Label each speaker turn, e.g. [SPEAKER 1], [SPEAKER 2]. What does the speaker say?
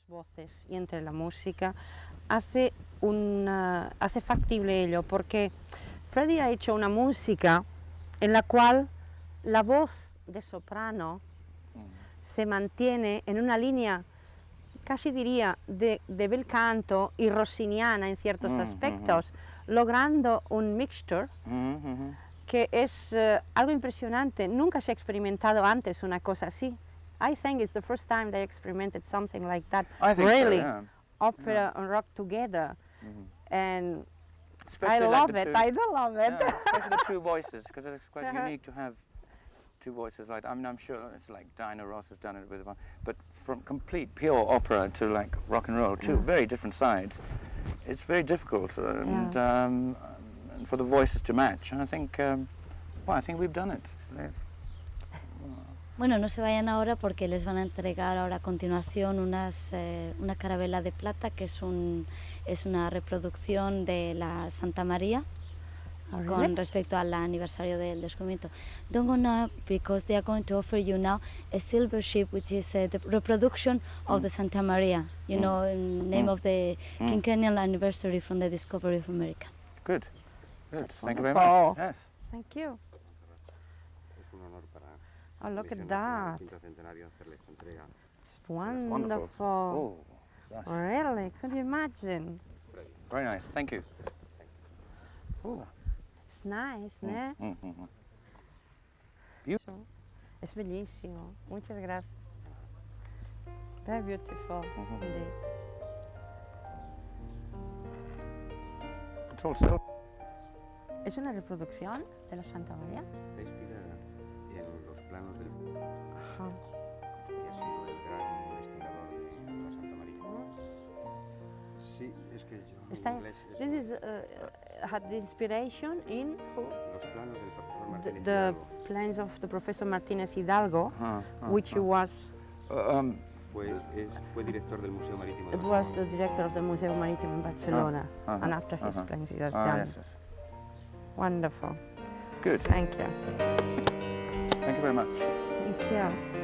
[SPEAKER 1] voces y entre la música hace factible ello, porque Freddie ha hecho una música en la cual la voz de soprano se mantiene en una línea, casi diría, de bel canto y rossiniana en ciertos aspectos, logrando un mixture que es algo impresionante. Nunca se ha experimentado antes una cosa así. I think it's the first time they experimented something like that.
[SPEAKER 2] I think
[SPEAKER 1] really,
[SPEAKER 2] so, yeah.
[SPEAKER 1] opera and rock together, and
[SPEAKER 2] Especially
[SPEAKER 1] I
[SPEAKER 2] like
[SPEAKER 1] love
[SPEAKER 2] the
[SPEAKER 1] it.
[SPEAKER 2] two-
[SPEAKER 1] I do love it.
[SPEAKER 2] Yeah, especially the two voices, because it's quite unique to have two voices like. I mean, I'm sure it's like Diana Ross has done it with one, but from complete pure opera to like rock and roll, two very different sides. It's very difficult, and for the voices to match. And I think, I think we've done it.
[SPEAKER 3] Bueno, no se vayan ahora porque les van a entregar ahora a continuación una carabela de plata, que es una reproducción de la Santa María con respecto al aniversario del descubrimiento. Don't go now because they are going to offer you now a silver ship, which is the reproduction of the Santa Maria, you know, in name of the quinquennial anniversary from the discovery of America.
[SPEAKER 2] Good. Good.
[SPEAKER 1] That's
[SPEAKER 2] Thank you very
[SPEAKER 1] wonderful.
[SPEAKER 2] much. Yes.
[SPEAKER 1] Thank you.
[SPEAKER 4] Es un honor para
[SPEAKER 1] Oh, look at
[SPEAKER 4] Comisión
[SPEAKER 1] that.
[SPEAKER 4] Nacional Quinto Centenario hacerle esta entrega.
[SPEAKER 1] It's wonderful.
[SPEAKER 2] Oh, gosh.
[SPEAKER 1] Really? Could you imagine?
[SPEAKER 2] Very nice. Thank you. Oh.
[SPEAKER 1] It's nice, ¿no?
[SPEAKER 2] Beautiful.
[SPEAKER 1] Es bellísimo. Muchas gracias. Very beautiful indeed.
[SPEAKER 2] It's all silver.
[SPEAKER 1] ¿Es una reproducción de la Santa María?
[SPEAKER 4] Está inspirada en los planos del
[SPEAKER 1] Ajá.
[SPEAKER 4] que ha sido el gran investigador de la Santa María. Sí, es que yo
[SPEAKER 1] Está,
[SPEAKER 4] en inglés
[SPEAKER 1] this is had the inspiration in
[SPEAKER 4] los planos del profesor Martínez
[SPEAKER 1] the
[SPEAKER 4] Hidalgo.
[SPEAKER 1] plans of the Professor Martínez Hidalgo, which was
[SPEAKER 4] Fue director del Museo Marítimo de
[SPEAKER 1] it was
[SPEAKER 4] Barcelona.
[SPEAKER 1] the director of the Museo Marítimo in Barcelona, and after his plans he has done.
[SPEAKER 2] Yes, yes.
[SPEAKER 1] Wonderful.
[SPEAKER 2] Good.
[SPEAKER 1] Thank you.
[SPEAKER 2] Thank you very much.
[SPEAKER 1] Thank you.